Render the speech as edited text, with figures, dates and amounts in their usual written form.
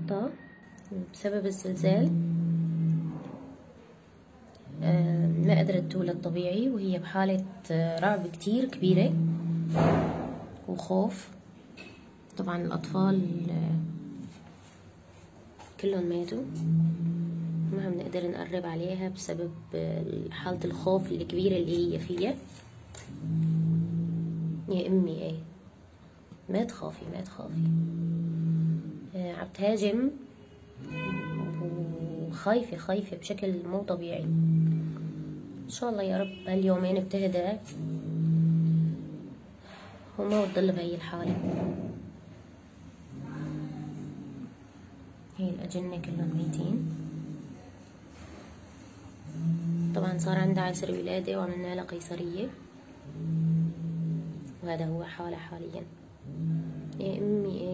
ضغطها بسبب الزلزال، ما قدرت تولد طبيعي، وهي بحالة رعب كتير كبيرة وخوف. طبعا الأطفال كلهم ماتوا، ما عم نقدر نقرب عليها بسبب حالة الخوف الكبيرة اللي هي فيها. يا أمي ايه، ما تخافي ما تخافي، عم تهاجم وخايفة خايفة بشكل مو طبيعي. إن شاء الله يا رب هاليومين بتهدى وما بتضل بهي الحالة. هي الأجنة كلهم ميتين. طبعا صار عندها عسر ولادة وعملنا لها قيصرية، وهذا هو حالها حاليا. يا أمي